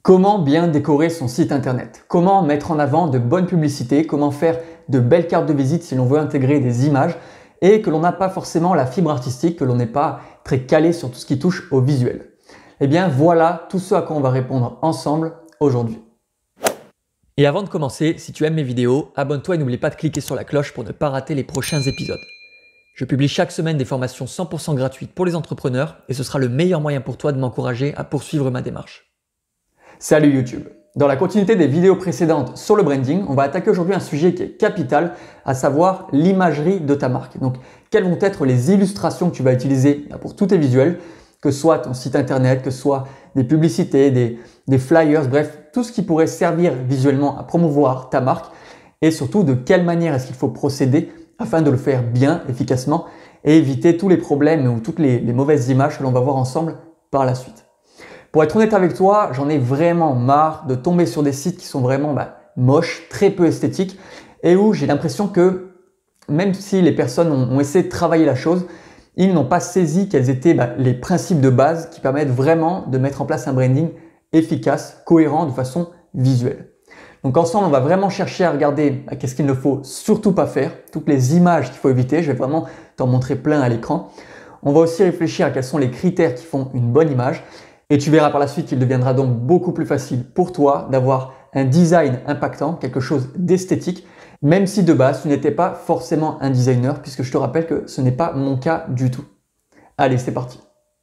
Comment bien décorer son site internet? Comment mettre en avant de bonnes publicités? Comment faire de belles cartes de visite si l'on veut intégrer des images et que l'on n'a pas forcément la fibre artistique, que l'on n'est pas très calé sur tout ce qui touche au visuel? Eh bien voilà tout ce à quoi on va répondre ensemble aujourd'hui. Et avant de commencer, si tu aimes mes vidéos, abonne-toi et n'oublie pas de cliquer sur la cloche pour ne pas rater les prochains épisodes. Je publie chaque semaine des formations 100% gratuites pour les entrepreneurs et ce sera le meilleur moyen pour toi de m'encourager à poursuivre ma démarche. Salut YouTube! Dans la continuité des vidéos précédentes sur le branding, on va attaquer aujourd'hui un sujet qui est capital, à savoir l'imagerie de ta marque. Donc, quelles vont être les illustrations que tu vas utiliser pour tous tes visuels, que ce soit ton site internet, que ce soit des publicités, des flyers, bref, tout ce qui pourrait servir visuellement à promouvoir ta marque et surtout de quelle manière est-ce qu'il faut procéder afin de le faire bien, efficacement et éviter tous les problèmes ou toutes les mauvaises images que l'on va voir ensemble par la suite. Pour être honnête avec toi, j'en ai vraiment marre de tomber sur des sites qui sont vraiment moches, très peu esthétiques et où j'ai l'impression que même si les personnes ont essayé de travailler la chose, ils n'ont pas saisi quels étaient les principes de base qui permettent vraiment de mettre en place un branding efficace, cohérent de façon visuelle. Donc ensemble, on va vraiment chercher à regarder qu'est-ce qu'il ne faut surtout pas faire, toutes les images qu'il faut éviter. Je vais vraiment t'en montrer plein à l'écran. On va aussi réfléchir à quels sont les critères qui font une bonne image. Et tu verras par la suite qu'il deviendra donc beaucoup plus facile pour toi d'avoir un design impactant, quelque chose d'esthétique, même si de base tu n'étais pas forcément un designer, puisque je te rappelle que ce n'est pas mon cas du tout. Allez, c'est parti!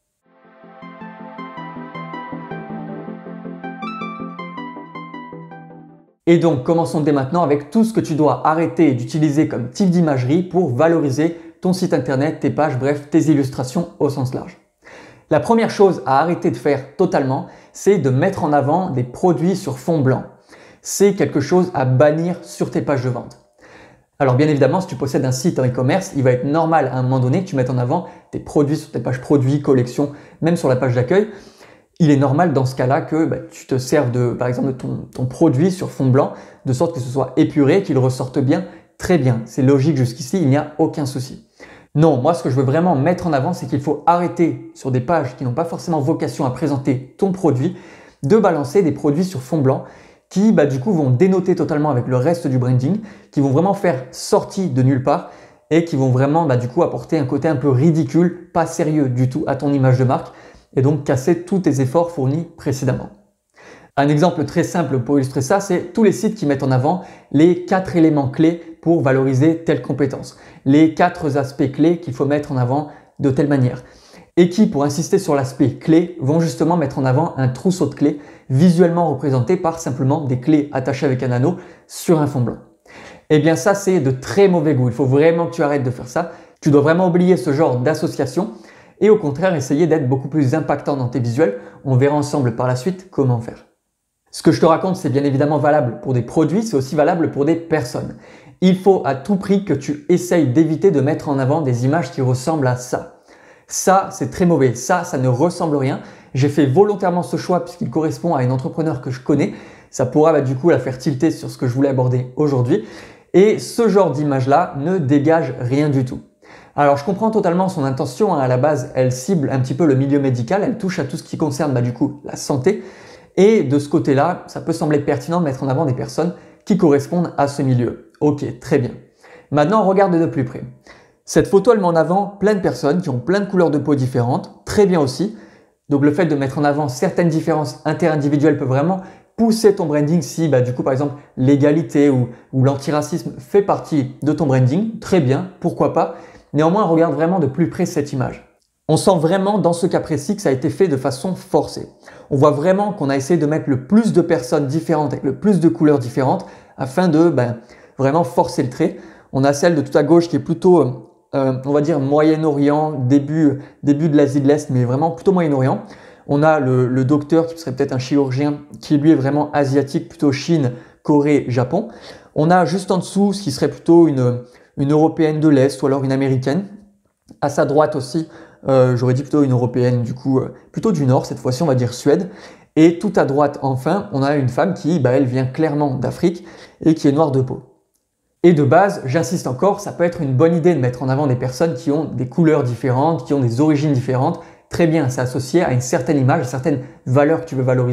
Et donc, commençons dès maintenant avec tout ce que tu dois arrêter d'utiliser comme type d'imagerie pour valoriser ton site internet, tes pages, bref, tes illustrations au sens large. La première chose à arrêter de faire totalement, c'est de mettre en avant des produits sur fond blanc. C'est quelque chose à bannir sur tes pages de vente. Alors bien évidemment, si tu possèdes un site en e-commerce, il va être normal à un moment donné que tu mettes en avant tes produits sur tes pages produits, collections, même sur la page d'accueil. Il est normal dans ce cas-là que tu te serves par exemple de ton produit sur fond blanc, de sorte que ce soit épuré, qu'il ressorte bien, très bien. C'est logique jusqu'ici, il n'y a aucun souci. Non, moi ce que je veux vraiment mettre en avant, c'est qu'il faut arrêter sur des pages qui n'ont pas forcément vocation à présenter ton produit, de balancer des produits sur fond blanc qui du coup vont dénoter totalement avec le reste du branding, qui vont vraiment faire sortie de nulle part et qui vont vraiment du coup apporter un côté un peu ridicule, pas sérieux du tout à ton image de marque et donc casser tous tes efforts fournis précédemment. Un exemple très simple pour illustrer ça, c'est tous les sites qui mettent en avant les 4 éléments clés pour valoriser telle compétence, les 4 aspects clés qu'il faut mettre en avant de telle manière et qui, pour insister sur l'aspect clé, vont justement mettre en avant un trousseau de clés visuellement représenté par simplement des clés attachées avec un anneau sur un fond blanc. Eh bien ça, c'est de très mauvais goût. Il faut vraiment que tu arrêtes de faire ça. Tu dois vraiment oublier ce genre d'association et au contraire essayer d'être beaucoup plus impactant dans tes visuels. On verra ensemble par la suite comment faire. Ce que je te raconte, c'est bien évidemment valable pour des produits, c'est aussi valable pour des personnes. Il faut à tout prix que tu essayes d'éviter de mettre en avant des images qui ressemblent à ça. Ça, c'est très mauvais. Ça ne ressemble à rien. J'ai fait volontairement ce choix puisqu'il correspond à une entrepreneur que je connais. Ça pourra du coup la faire tilter sur ce que je voulais aborder aujourd'hui. Et ce genre d'image-là ne dégage rien du tout. Alors, je comprends totalement son intention. À la base, elle cible un petit peu le milieu médical. Elle touche à tout ce qui concerne du coup la santé. Et de ce côté-là, ça peut sembler pertinent de mettre en avant des personnes qui correspondent à ce milieu. Ok, très bien. Maintenant, regarde de plus près. Cette photo, elle met en avant plein de personnes qui ont plein de couleurs de peau différentes, très bien aussi. Donc le fait de mettre en avant certaines différences interindividuelles peut vraiment pousser ton branding si du coup par exemple l'égalité ou l'antiracisme fait partie de ton branding, très bien, pourquoi pas. Néanmoins, regarde vraiment de plus près cette image. On sent vraiment dans ce cas précis que ça a été fait de façon forcée. On voit vraiment qu'on a essayé de mettre le plus de personnes différentes avec le plus de couleurs différentes afin de vraiment forcer le trait. On a celle de tout à gauche qui est plutôt, on va dire Moyen-Orient, début de l'Asie de l'Est, mais vraiment plutôt Moyen-Orient. On a le docteur qui serait peut-être un chirurgien qui lui est vraiment asiatique, plutôt Chine, Corée, Japon. On a juste en dessous ce qui serait plutôt une Européenne de l'Est ou alors une Américaine. À sa droite aussi, j'aurais dit plutôt une Européenne, du coup plutôt du Nord, cette fois-ci on va dire Suède. Et tout à droite enfin, on a une femme qui, elle vient clairement d'Afrique et qui est noire de peau. Et de base, j'insiste encore, ça peut être une bonne idée de mettre en avant des personnes qui ont des couleurs différentes, qui ont des origines différentes. Très bien, c'est associé à une certaine image, à certaines valeurs que tu veux valoriser.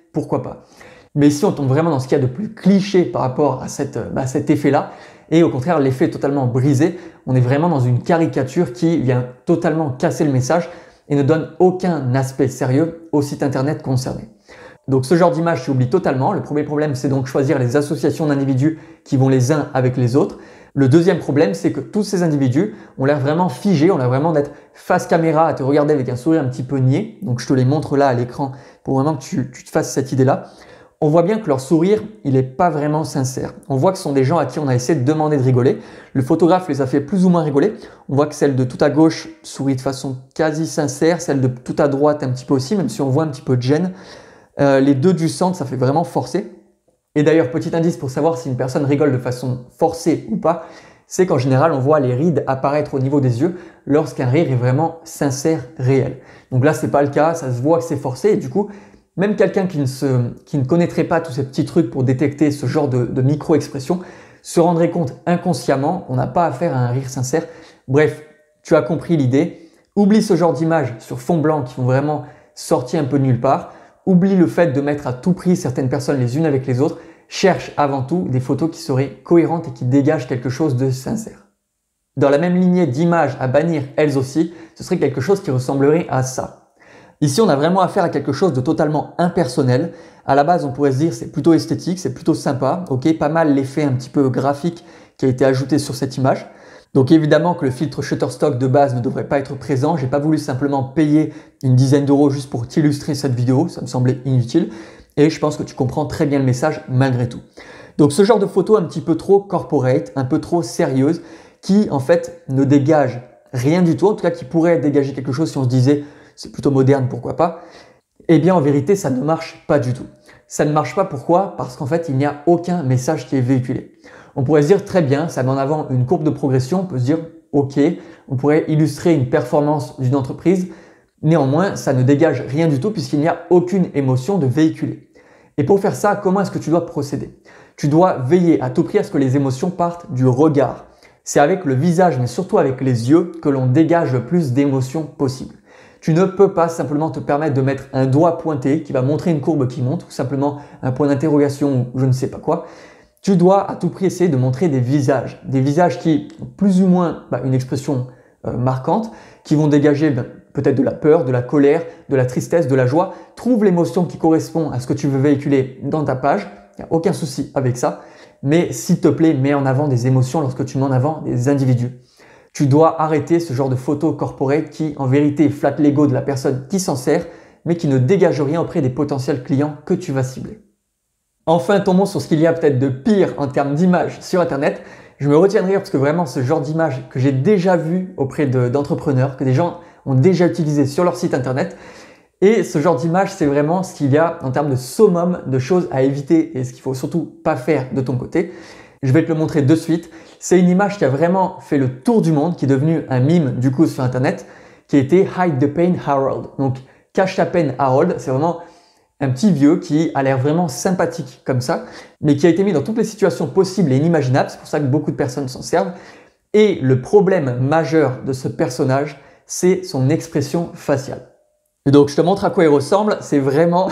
pourquoi pas. Mais ici, on tombe vraiment dans ce qu'il y a de plus cliché par rapport à cet effet-là. Et au contraire, l'effet est totalement brisé. On est vraiment dans une caricature qui vient totalement casser le message et ne donne aucun aspect sérieux au site internet concerné. Donc ce genre d'image, tu oublies totalement. Le premier problème, c'est donc choisir les associations d'individus qui vont les uns avec les autres. Le deuxième problème, c'est que tous ces individus ont l'air vraiment figés, ont l'air vraiment d'être face caméra à te regarder avec un sourire un petit peu niais. Donc je te les montre là à l'écran pour vraiment que tu te fasses cette idée-là. On voit bien que leur sourire, il n'est pas vraiment sincère. On voit que ce sont des gens à qui on a essayé de demander de rigoler. Le photographe les a fait plus ou moins rigoler. On voit que celle de tout à gauche sourit de façon quasi sincère, celle de tout à droite un petit peu aussi, même si on voit un petit peu de gêne. Les deux du centre, ça fait vraiment forcer. Et d'ailleurs, petit indice pour savoir si une personne rigole de façon forcée ou pas, c'est qu'en général, on voit les rides apparaître au niveau des yeux lorsqu'un rire est vraiment sincère, réel. Donc là, c'est pas le cas, ça se voit que c'est forcé et du coup, même quelqu'un qui ne connaîtrait pas tous ces petits trucs pour détecter ce genre de micro-expression se rendrait compte inconsciemment qu'on n'a pas affaire à un rire sincère. Bref, tu as compris l'idée. Oublie ce genre d'images sur fond blanc qui vont vraiment sortir un peu de nulle part. Oublie le fait de mettre à tout prix certaines personnes les unes avec les autres. Cherche avant tout des photos qui seraient cohérentes et qui dégagent quelque chose de sincère. Dans la même lignée d'images à bannir elles aussi, ce serait quelque chose qui ressemblerait à ça. Ici, on a vraiment affaire à quelque chose de totalement impersonnel. À la base, on pourrait se dire c'est plutôt esthétique, c'est plutôt sympa. Ok, pas mal l'effet un petit peu graphique qui a été ajouté sur cette image. Donc évidemment que le filtre Shutterstock de base ne devrait pas être présent. J'ai pas voulu simplement payer une dizaine d'euros juste pour t'illustrer cette vidéo. Ça me semblait inutile. Et je pense que tu comprends très bien le message malgré tout. Donc ce genre de photo un petit peu trop corporate, un peu trop sérieuse, qui en fait ne dégage rien du tout. En tout cas, qui pourrait dégager quelque chose si on se disait c'est plutôt moderne, pourquoi pas. Eh bien, en vérité, ça ne marche pas du tout. Ça ne marche pas, pourquoi? Parce qu'en fait, il n'y a aucun message qui est véhiculé. On pourrait se dire, très bien, ça met en avant une courbe de progression, on peut se dire, ok, on pourrait illustrer une performance d'une entreprise. Néanmoins, ça ne dégage rien du tout puisqu'il n'y a aucune émotion de véhiculer. Et pour faire ça, comment est-ce que tu dois procéder? Tu dois veiller à tout prix à ce que les émotions partent du regard. C'est avec le visage, mais surtout avec les yeux, que l'on dégage le plus d'émotions possible. Tu ne peux pas simplement te permettre de mettre un doigt pointé qui va montrer une courbe qui monte ou simplement un point d'interrogation ou je ne sais pas quoi. Tu dois à tout prix essayer de montrer des visages qui ont plus ou moins une expression marquante, qui vont dégager peut-être de la peur, de la colère, de la tristesse, de la joie. Trouve l'émotion qui correspond à ce que tu veux véhiculer dans ta page, il n'y a aucun souci avec ça, mais s'il te plaît, mets en avant des émotions lorsque tu mets en avant des individus. Tu dois arrêter ce genre de photo corporate qui, en vérité, flatte l'ego de la personne qui s'en sert, mais qui ne dégage rien auprès des potentiels clients que tu vas cibler. Enfin, tombons sur ce qu'il y a peut-être de pire en termes d'images sur Internet. Je me retiens de rire parce que vraiment, ce genre d'image que j'ai déjà vu auprès d'entrepreneurs, que des gens ont déjà utilisé sur leur site Internet. Et ce genre d'image, c'est vraiment ce qu'il y a en termes de summum de choses à éviter et ce qu'il faut surtout pas faire de ton côté. Je vais te le montrer de suite. C'est une image qui a vraiment fait le tour du monde, qui est devenue un meme du coup sur Internet, qui a été Hide the Pain Harold. Donc, cache ta peine Harold, c'est vraiment un petit vieux qui a l'air vraiment sympathique comme ça, mais qui a été mis dans toutes les situations possibles et inimaginables. C'est pour ça que beaucoup de personnes s'en servent. Et le problème majeur de ce personnage, c'est son expression faciale. Et donc, je te montre à quoi il ressemble. C'est vraiment,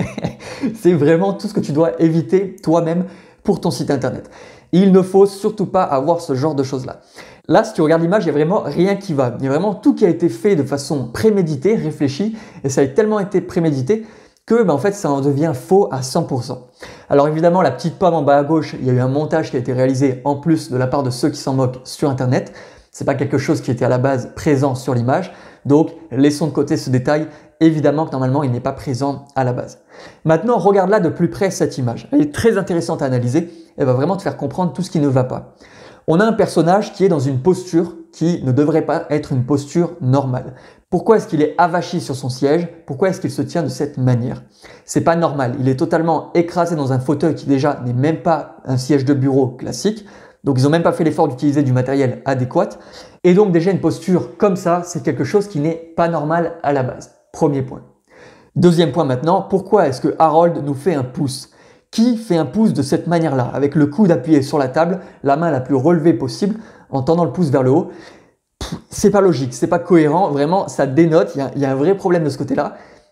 c'est vraiment tout ce que tu dois éviter toi-même pour ton site internet. Il ne faut surtout pas avoir ce genre de choses-là. Là, si tu regardes l'image, il n'y a vraiment rien qui va. Il y a vraiment tout qui a été fait de façon préméditée, réfléchie, et ça a tellement été prémédité que en fait, ça en devient faux à 100%. Alors évidemment, la petite pomme en bas à gauche, il y a eu un montage qui a été réalisé en plus de la part de ceux qui s'en moquent sur Internet. C'est pas quelque chose qui était à la base présent sur l'image. Donc, laissons de côté ce détail. Évidemment que normalement, il n'est pas présent à la base. Maintenant, regarde là de plus près cette image. Elle est très intéressante à analyser. Elle va vraiment te faire comprendre tout ce qui ne va pas. On a un personnage qui est dans une posture qui ne devrait pas être une posture normale. Pourquoi est-ce qu'il est avachi sur son siège? Pourquoi est-ce qu'il se tient de cette manière? C'est pas normal. Il est totalement écrasé dans un fauteuil qui déjà n'est même pas un siège de bureau classique. Donc, ils n'ont même pas fait l'effort d'utiliser du matériel adéquat. Et donc, déjà, une posture comme ça, c'est quelque chose qui n'est pas normal à la base. Premier point. Deuxième point maintenant, pourquoi est-ce que Harold nous fait un pouce? Qui fait un pouce de cette manière-là, avec le coude appuyé sur la table, la main la plus relevée possible, en tendant le pouce vers le haut? C'est pas logique, c'est pas cohérent, vraiment, ça dénote, il y a un vrai problème de ce côté-là.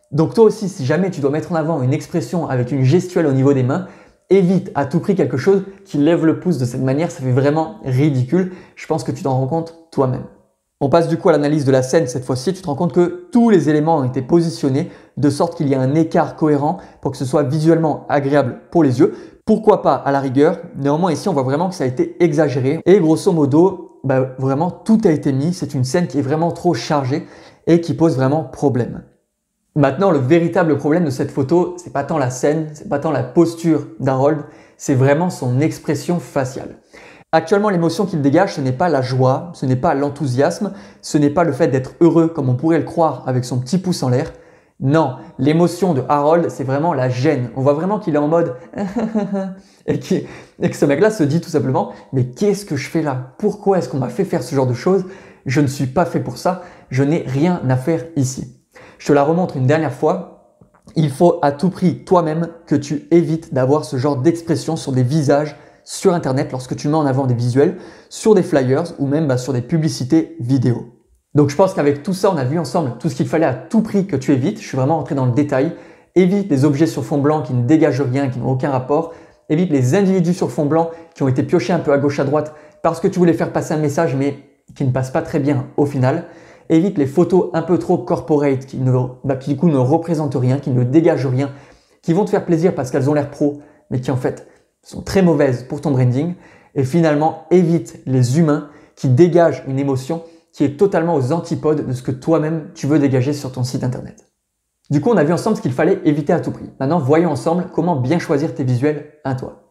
Donc toi aussi, si jamais tu dois mettre en avant une expression avec une gestuelle au niveau des mains, évite à tout prix quelque chose qui lève le pouce de cette manière, ça fait vraiment ridicule. Je pense que tu t'en rends compte toi-même. On passe du coup à l'analyse de la scène cette fois-ci. Tu te rends compte que tous les éléments ont été positionnés de sorte qu'il y a un écart cohérent pour que ce soit visuellement agréable pour les yeux. Pourquoi pas à la rigueur? Néanmoins ici on voit vraiment que ça a été exagéré et grosso modo, vraiment tout a été mis. C'est une scène qui est vraiment trop chargée et qui pose vraiment problème. Maintenant, le véritable problème de cette photo, c'est pas tant la scène, c'est pas tant la posture d'Harold, c'est vraiment son expression faciale. Actuellement, l'émotion qu'il dégage, ce n'est pas la joie, ce n'est pas l'enthousiasme, ce n'est pas le fait d'être heureux comme on pourrait le croire avec son petit pouce en l'air. Non, l'émotion de Harold, c'est vraiment la gêne. On voit vraiment qu'il est en mode et que ce mec-là se dit tout simplement « Mais qu'est-ce que je fais là? Pourquoi est-ce qu'on m'a fait faire ce genre de choses? Je ne suis pas fait pour ça, je n'ai rien à faire ici. » Je te la remontre une dernière fois. Il faut à tout prix toi-même que tu évites d'avoir ce genre d'expression sur des visages sur Internet lorsque tu mets en avant des visuels, sur des flyers ou même sur des publicités vidéo. Donc je pense qu'avec tout ça, on a vu ensemble tout ce qu'il fallait à tout prix que tu évites. Je suis vraiment rentré dans le détail. Évite les objets sur fond blanc qui ne dégagent rien, qui n'ont aucun rapport. Évite les individus sur fond blanc qui ont été piochés un peu à gauche à droite parce que tu voulais faire passer un message mais qui ne passe pas très bien au final. Évite les photos un peu trop corporate qui du coup ne représentent rien, qui ne dégagent rien, qui vont te faire plaisir parce qu'elles ont l'air pro mais qui en fait sont très mauvaises pour ton branding. Et finalement, évite les humains qui dégagent une émotion qui est totalement aux antipodes de ce que toi-même tu veux dégager sur ton site internet. Du coup, on a vu ensemble ce qu'il fallait éviter à tout prix. Maintenant, voyons ensemble comment bien choisir tes visuels à toi.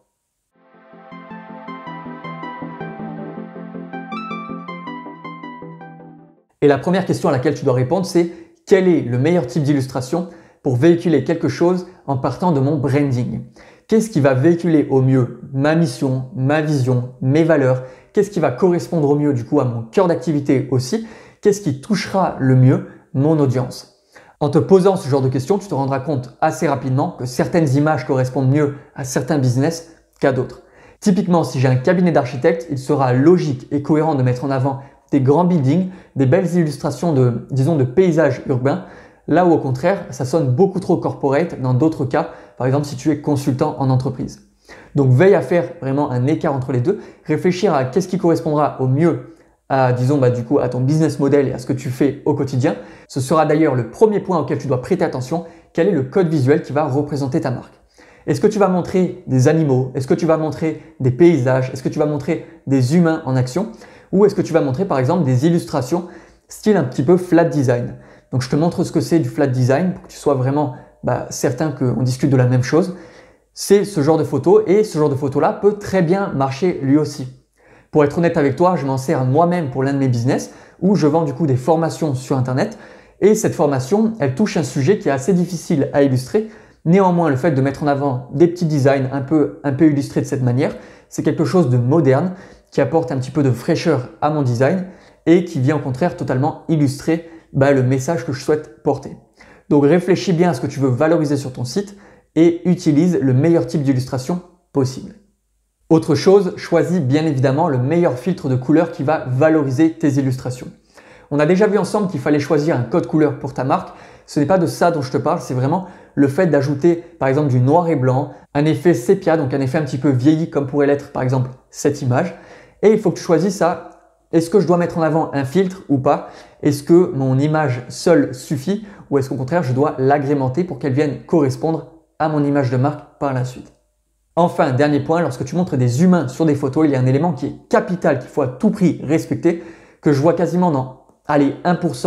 Et la première question à laquelle tu dois répondre, c'est quel est le meilleur type d'illustration pour véhiculer quelque chose en partant de mon branding? Qu'est-ce qui va véhiculer au mieux ma mission, ma vision, mes valeurs? Qu'est-ce qui va correspondre au mieux du coup à mon cœur d'activité aussi? Qu'est-ce qui touchera le mieux mon audience? En te posant ce genre de questions, tu te rendras compte assez rapidement que certaines images correspondent mieux à certains business qu'à d'autres. Typiquement, si j'ai un cabinet d'architectes, il sera logique et cohérent de mettre en avant des grands buildings, des belles illustrations de paysages urbains, là où au contraire, ça sonne beaucoup trop corporate dans d'autres cas, par exemple si tu es consultant en entreprise. Donc veille à faire vraiment un écart entre les deux, réfléchir à qu'est-ce qui correspondra au mieux à, à ton business model et à ce que tu fais au quotidien. Ce sera d'ailleurs le premier point auquel tu dois prêter attention, quel est le code visuel qui va représenter ta marque. Est-ce que tu vas montrer des animaux? Est-ce que tu vas montrer des paysages? Est-ce que tu vas montrer des humains en action? Ou est-ce que tu vas montrer par exemple des illustrations style un petit peu flat design? Donc je te montre ce que c'est du flat design pour que tu sois vraiment certain qu'on discute de la même chose. C'est ce genre de photo et ce genre de photo-là peut très bien marcher lui aussi. Pour être honnête avec toi, je m'en sers moi-même pour l'un de mes business où je vends du coup des formations sur Internet et cette formation, elle touche un sujet qui est assez difficile à illustrer. Néanmoins, le fait de mettre en avant des petits designs un peu illustrés de cette manière, c'est quelque chose de moderne qui apporte un petit peu de fraîcheur à mon design et qui vient au contraire totalement illustrer le message que je souhaite porter. Donc réfléchis bien à ce que tu veux valoriser sur ton site et utilise le meilleur type d'illustration possible. Autre chose, choisis bien évidemment le meilleur filtre de couleur qui va valoriser tes illustrations. On a déjà vu ensemble qu'il fallait choisir un code couleur pour ta marque. Ce n'est pas de ça dont je te parle, c'est vraiment le fait d'ajouter par exemple du noir et blanc, un effet sépia, donc un effet un petit peu vieilli comme pourrait l'être par exemple cette image. Et il faut que tu choisisses ça. Est-ce que je dois mettre en avant un filtre ou pas? Est-ce que mon image seule suffit ou est-ce qu'au contraire je dois l'agrémenter pour qu'elle vienne correspondre à mon image de marque par la suite? Enfin, dernier point, lorsque tu montres des humains sur des photos, il y a un élément qui est capital, qu'il faut à tout prix respecter, que je vois quasiment dans 1%,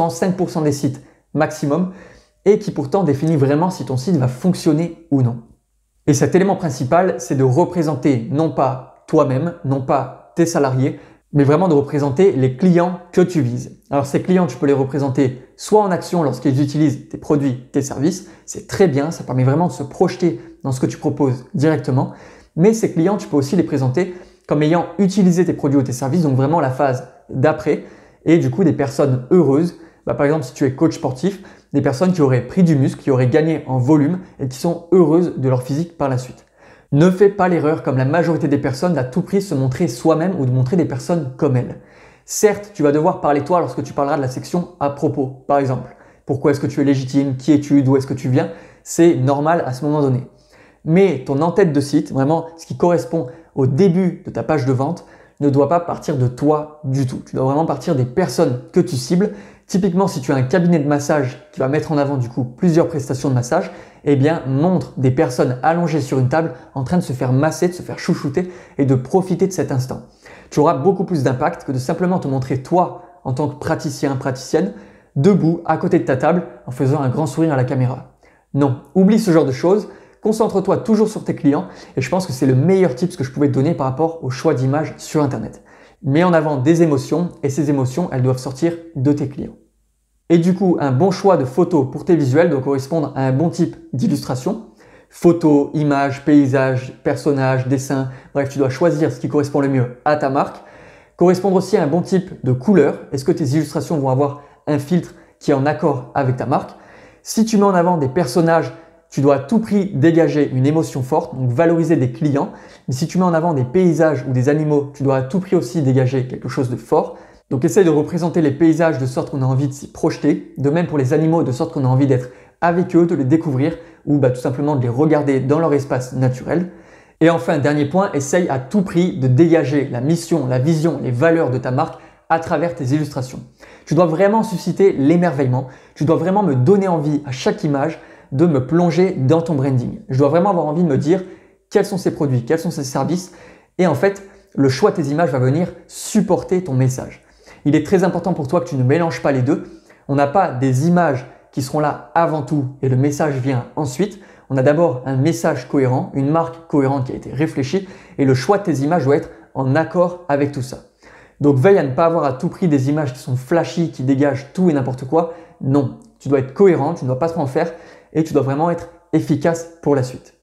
5% des sites maximum et qui pourtant définit vraiment si ton site va fonctionner ou non. Et cet élément principal, c'est de représenter non pas toi-même, non pas tes salariés, mais vraiment de représenter les clients que tu vises. Alors ces clients, tu peux les représenter soit en action lorsqu'ils utilisent tes produits, tes services, c'est très bien, ça permet vraiment de se projeter dans ce que tu proposes directement, mais ces clients, tu peux aussi les présenter comme ayant utilisé tes produits ou tes services, donc vraiment la phase d'après, et du coup des personnes heureuses, par exemple si tu es coach sportif, des personnes qui auraient pris du muscle, qui auraient gagné en volume et qui sont heureuses de leur physique par la suite. Ne fais pas l'erreur, comme la majorité des personnes, d'à tout prix se montrer soi-même ou de montrer des personnes comme elles. Certes, tu vas devoir parler toi lorsque tu parleras de la section à propos, par exemple. pourquoi est-ce que tu es légitime, qui es-tu, d'où est-ce que tu viens. C'est normal à ce moment donné. Mais ton en-tête de site, vraiment ce qui correspond au début de ta page de vente, ne doit pas partir de toi du tout. Tu dois vraiment partir des personnes que tu cibles. Typiquement, si tu as un cabinet de massage qui va mettre en avant du coup plusieurs prestations de massage, eh bien montre des personnes allongées sur une table en train de se faire masser, de se faire chouchouter et de profiter de cet instant. Tu auras beaucoup plus d'impact que de simplement te montrer toi en tant que praticien, praticienne, debout à côté de ta table en faisant un grand sourire à la caméra. Non, oublie ce genre de choses. Concentre-toi toujours sur tes clients et je pense que c'est le meilleur tip que je pouvais te donner par rapport au choix d'images sur Internet. Mets en avant des émotions et ces émotions, elles doivent sortir de tes clients. Et du coup, un bon choix de photos pour tes visuels doit correspondre à un bon type d'illustration. Photos, images, paysages, personnages, dessins, bref, tu dois choisir ce qui correspond le mieux à ta marque. Correspondre aussi à un bon type de couleur. Est-ce que tes illustrations vont avoir un filtre qui est en accord avec ta marque? Si tu mets en avant des personnages, tu dois à tout prix dégager une émotion forte, donc valoriser des clients. Mais si tu mets en avant des paysages ou des animaux, tu dois à tout prix aussi dégager quelque chose de fort. Donc essaye de représenter les paysages de sorte qu'on a envie de s'y projeter. De même pour les animaux, de sorte qu'on a envie d'être avec eux, de les découvrir ou tout simplement de les regarder dans leur espace naturel. Et enfin, dernier point, essaye à tout prix de dégager la mission, la vision, les valeurs de ta marque à travers tes illustrations. Tu dois vraiment susciter l'émerveillement. Tu dois vraiment me donner envie à chaque image de me plonger dans ton branding. Je dois vraiment avoir envie de me dire quels sont ces produits, quels sont ces services. Et en fait, le choix de tes images va venir supporter ton message. Il est très important pour toi que tu ne mélanges pas les deux. On n'a pas des images qui seront là avant tout et le message vient ensuite. On a d'abord un message cohérent, une marque cohérente qui a été réfléchie et le choix de tes images doit être en accord avec tout ça. Donc veille à ne pas avoir à tout prix des images qui sont flashy, qui dégagent tout et n'importe quoi. Non, tu dois être cohérent, tu ne dois pas trop en faire et tu dois vraiment être efficace pour la suite.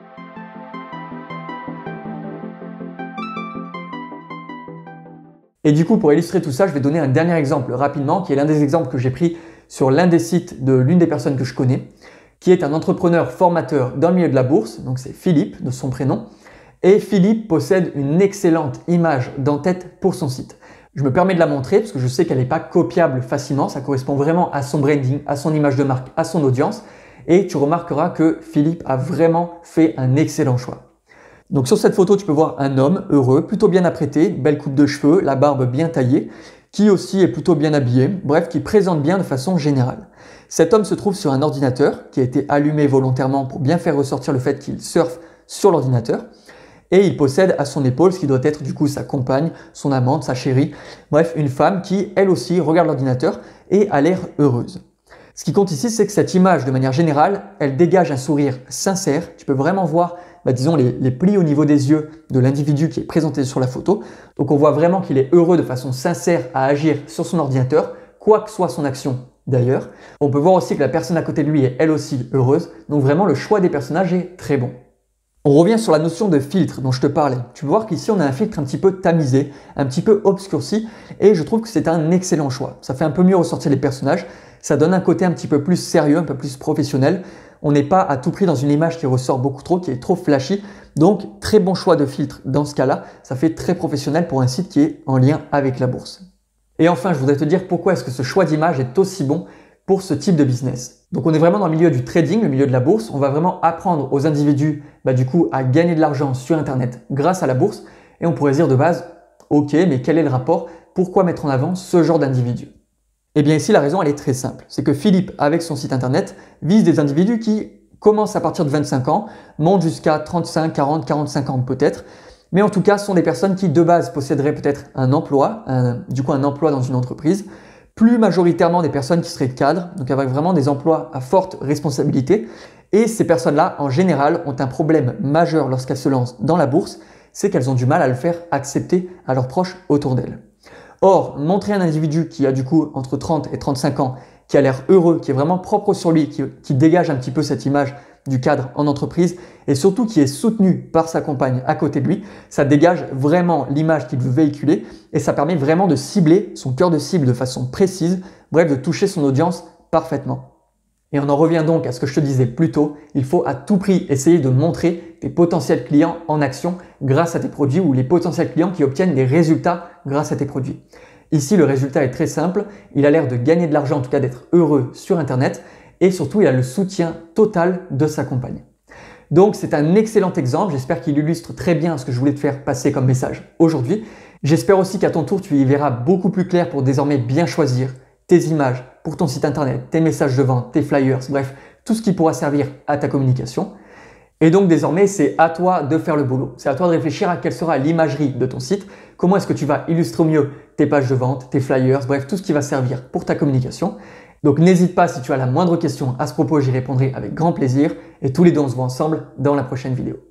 Et du coup, pour illustrer tout ça, je vais donner un dernier exemple rapidement, qui est l'un des exemples que j'ai pris sur l'un des sites de l'une des personnes que je connais, qui est un entrepreneur formateur dans le milieu de la bourse, donc c'est Philippe de son prénom, et Philippe possède une excellente image d'en-tête pour son site. Je me permets de la montrer parce que je sais qu'elle n'est pas copiable facilement, ça correspond vraiment à son branding, à son image de marque, à son audience, et tu remarqueras que Philippe a vraiment fait un excellent choix. Donc sur cette photo, tu peux voir un homme heureux, plutôt bien apprêté, belle coupe de cheveux, la barbe bien taillée, qui aussi est plutôt bien habillé, bref, qui présente bien de façon générale. Cet homme se trouve sur un ordinateur qui a été allumé volontairement pour bien faire ressortir le fait qu'il surfe sur l'ordinateur. Et il possède à son épaule ce qui doit être du coup sa compagne, son amante, sa chérie, bref, une femme qui elle aussi regarde l'ordinateur et a l'air heureuse. Ce qui compte ici, c'est que cette image, de manière générale, elle dégage un sourire sincère. Tu peux vraiment voir, disons, les plis au niveau des yeux de l'individu qui est présenté sur la photo. Donc on voit vraiment qu'il est heureux de façon sincère à agir sur son ordinateur, quoi que soit son action d'ailleurs. On peut voir aussi que la personne à côté de lui est elle aussi heureuse. Donc vraiment, le choix des personnages est très bon. On revient sur la notion de filtre dont je te parlais. Tu peux voir qu'ici on a un filtre un petit peu tamisé, un petit peu obscurci et je trouve que c'est un excellent choix. Ça fait un peu mieux ressortir les personnages, ça donne un côté un petit peu plus sérieux, un peu plus professionnel. On n'est pas à tout prix dans une image qui ressort beaucoup trop, qui est trop flashy. Donc très bon choix de filtre dans ce cas-là, ça fait très professionnel pour un site qui est en lien avec la bourse. Et enfin, je voudrais te dire pourquoi est-ce que ce choix d'image est aussi bon pour ce type de business. Donc on est vraiment dans le milieu du trading, le milieu de la bourse. On va vraiment apprendre aux individus du coup à gagner de l'argent sur Internet grâce à la bourse. Et on pourrait dire de base, ok, mais quel est le rapport? Pourquoi mettre en avant ce genre d'individu? Eh bien ici, la raison elle est très simple. C'est que Philippe, avec son site Internet, vise des individus qui commencent à partir de 25 ans, montent jusqu'à 35, 40, 45 ans peut-être. Mais en tout cas, ce sont des personnes qui de base posséderaient peut-être un emploi, un emploi dans une entreprise, plus majoritairement des personnes qui seraient cadres, donc avec vraiment des emplois à forte responsabilité. Et ces personnes-là, en général, ont un problème majeur lorsqu'elles se lancent dans la bourse, c'est qu'elles ont du mal à le faire accepter à leurs proches autour d'elles. Or, montrer un individu qui a du coup entre 30 et 35 ans, qui a l'air heureux, qui est vraiment propre sur lui, qui dégage un petit peu cette image du cadre en entreprise et surtout qui est soutenu par sa compagne à côté de lui, ça dégage vraiment l'image qu'il veut véhiculer et ça permet vraiment de cibler son cœur de cible de façon précise, bref de toucher son audience parfaitement. Et on en revient donc à ce que je te disais plus tôt, il faut à tout prix essayer de montrer tes potentiels clients en action grâce à tes produits ou les potentiels clients qui obtiennent des résultats grâce à tes produits. Ici, le résultat est très simple. Il a l'air de gagner de l'argent, en tout cas d'être heureux sur Internet. Et surtout, il a le soutien total de sa compagne. Donc, c'est un excellent exemple. J'espère qu'il illustre très bien ce que je voulais te faire passer comme message aujourd'hui. J'espère aussi qu'à ton tour, tu y verras beaucoup plus clair pour désormais bien choisir tes images pour ton site Internet, tes messages de vente, tes flyers, bref, tout ce qui pourra servir à ta communication. Et donc désormais, c'est à toi de faire le boulot. C'est à toi de réfléchir à quelle sera l'imagerie de ton site, comment est-ce que tu vas illustrer au mieux tes pages de vente, tes flyers, bref, tout ce qui va servir pour ta communication. Donc n'hésite pas, si tu as la moindre question à ce propos, j'y répondrai avec grand plaisir. Et tous les deux, on se voit ensemble dans la prochaine vidéo.